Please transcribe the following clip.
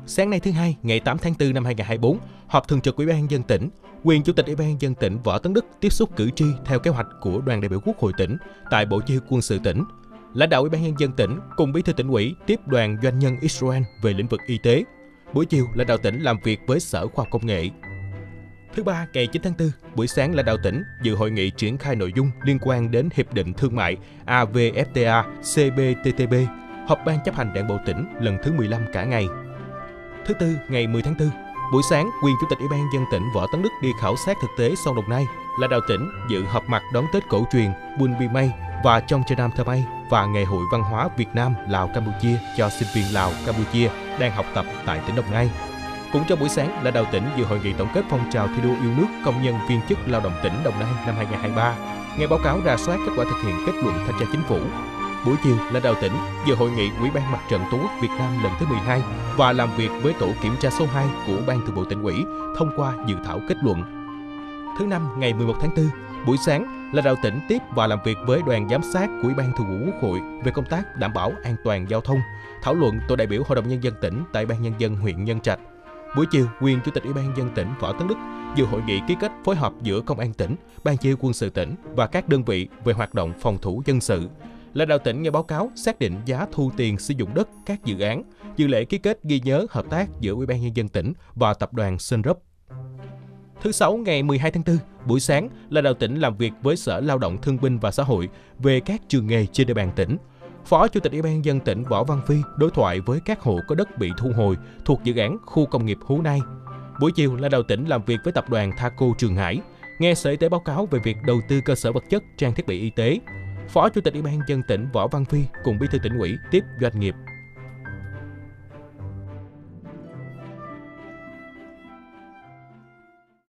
Sáng nay thứ Hai, ngày 8 tháng 4 năm 2024, họp thường trực Ủy ban Nhân dân tỉnh, quyền Chủ tịch Ủy ban Nhân dân tỉnh Võ Tấn Đức tiếp xúc cử tri theo kế hoạch của đoàn đại biểu Quốc hội tỉnh tại Bộ Chỉ huy Quân sự tỉnh. Lãnh đạo Ủy ban Nhân dân tỉnh cùng Bí thư Tỉnh ủy tiếp đoàn doanh nhân Israel về lĩnh vực y tế. Buổi chiều, lãnh đạo tỉnh làm việc với Sở Khoa học Công nghệ. Thứ Ba, ngày 9 tháng 4, buổi sáng lãnh đạo tỉnh dự hội nghị triển khai nội dung liên quan đến Hiệp định Thương mại AVFTA CPTPP, họp Ban chấp hành Đảng bộ tỉnh lần thứ 15 cả ngày. Thứ Tư, ngày 10 tháng 4, buổi sáng, quyền Chủ tịch Ủy ban Nhân dân tỉnh Võ Tấn Đức đi khảo sát thực tế sau Đồng Nai. Lãnh đạo tỉnh dự họp mặt đón Tết cổ truyền Bun Pi May và Trong Chơ Nam Thơ May và Ngày hội văn hóa Việt Nam Lào Campuchia cho sinh viên Lào Campuchia đang học tập tại tỉnh Đồng Nai. Cũng trong buổi sáng, lãnh đạo tỉnh dự hội nghị tổng kết phong trào thi đua yêu nước công nhân viên chức lao động tỉnh Đồng Nai năm 2023, nghe báo cáo rà soát kết quả thực hiện kết luận thanh tra chính phủ. Buổi chiều, lãnh đạo tỉnh dự hội nghị Ủy ban Mặt trận Tổ quốc Việt Nam lần thứ 12 và làm việc với tổ kiểm tra số 2 của Ban Thường vụ Tỉnh ủy thông qua dự thảo kết luận. Thứ Năm, ngày 11 tháng 4, buổi sáng, lãnh đạo tỉnh tiếp và làm việc với đoàn giám sát của Ủy ban Thường vụ Quốc hội về công tác đảm bảo an toàn giao thông, thảo luận tổ đại biểu Hội đồng Nhân dân tỉnh tại Ban Nhân dân huyện Nhân Trạch. Buổi chiều, quyền Chủ tịch Ủy ban Nhân dân tỉnh Võ Tấn Đức dự hội nghị ký kết phối hợp giữa Công an tỉnh, Ban Chỉ huy Quân sự tỉnh và các đơn vị về hoạt động phòng thủ dân sự. Lãnh đạo tỉnh nghe báo cáo xác định giá thu tiền sử dụng đất các dự án, dự lễ ký kết ghi nhớ hợp tác giữa Ủy ban Nhân dân tỉnh và tập đoàn Sunrub. Thứ Sáu, ngày 12 tháng 4, buổi sáng, lãnh đạo tỉnh làm việc với Sở Lao động Thương binh và Xã hội về các trường nghề trên địa bàn tỉnh. Phó Chủ tịch Ủy ban Nhân dân tỉnh Võ Văn Phi đối thoại với các hộ có đất bị thu hồi thuộc dự án khu công nghiệp Hú Nai. Buổi chiều, lãnh đạo tỉnh làm việc với tập đoàn Thaco Trường Hải, nghe Sở Y tế báo cáo về việc đầu tư cơ sở vật chất, trang thiết bị y tế. Phó Chủ tịch Ủy ban Nhân dân tỉnh Võ Văn Phi cùng Bí thư Tỉnh ủy tiếp doanh nghiệp.